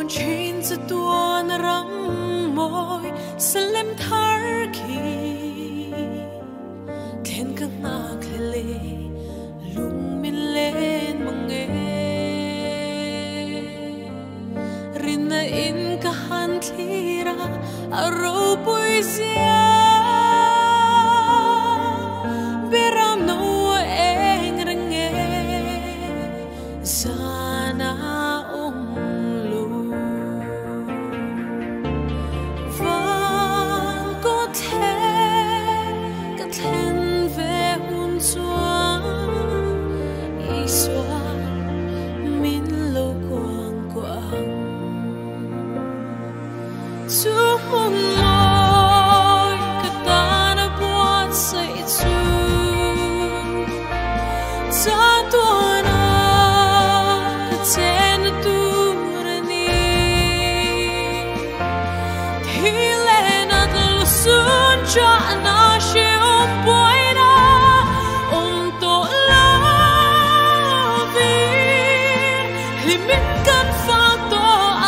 trên giật tuôn răng môi sân lem thar khi khen các na khele lung min lên mong nghe rin na in ka han thira aro pui zia beram no eng renge sana lu van có then về hun xuân ý xoa min lâu quang quang chú hôn môi cả ta đã buốt say chú ta tua na cả trên tu ra ni thì lên na tu sun cho na siêu bội na to la vi li min kan fa to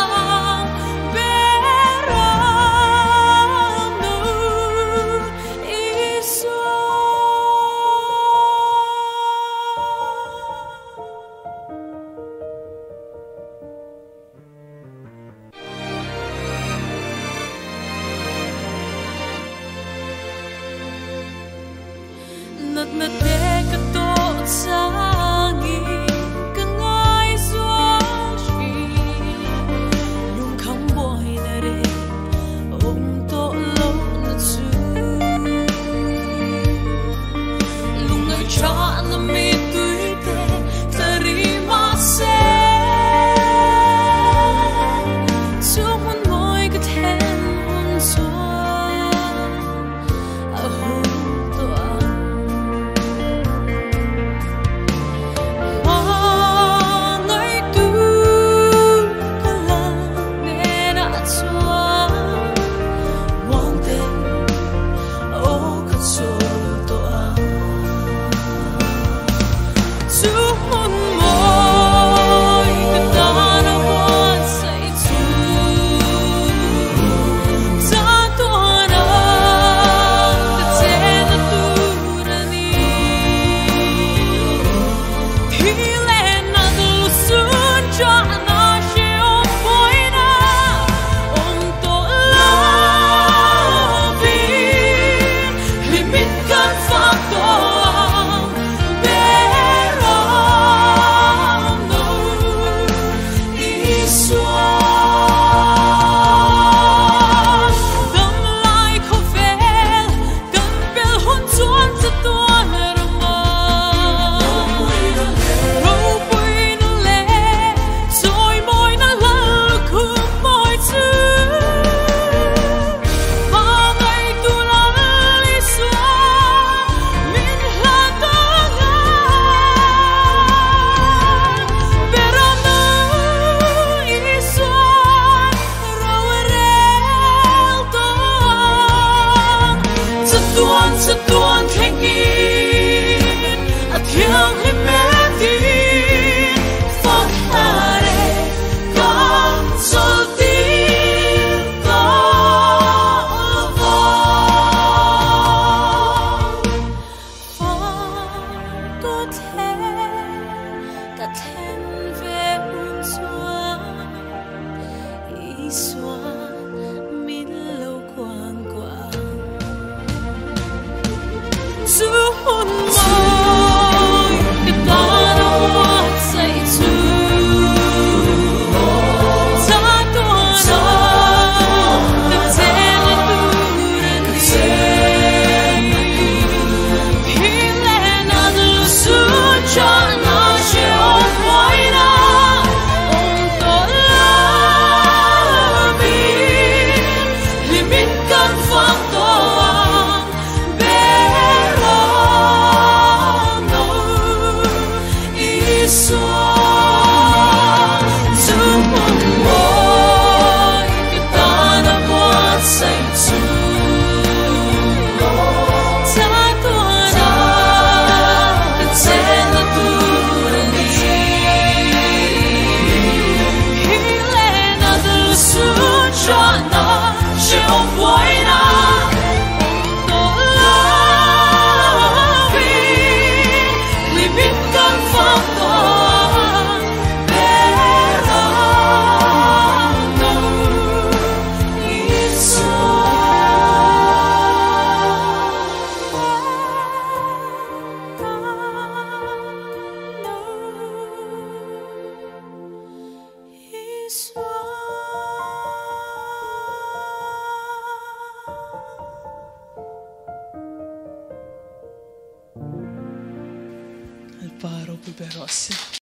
nát nát để cả tốt sangi cả ngai xóa chi lung không bồi na re ôm to lâu na chu lung ai cha na mi tui te tarima se chu mon moi ka then mon xóa a hôn sẽ tuôn thành in a thiang hi me ti phát ha re con sol ti có vô có thể cả thêm về buồn xóa ý xóa min lâu quang quang chú hôn môi cái ta đã buốt say chú ta tua nó được thế là tu rèn khi lên na du su cho nó chiều môi na ôm to la vi li min kan phát to paro pe berosi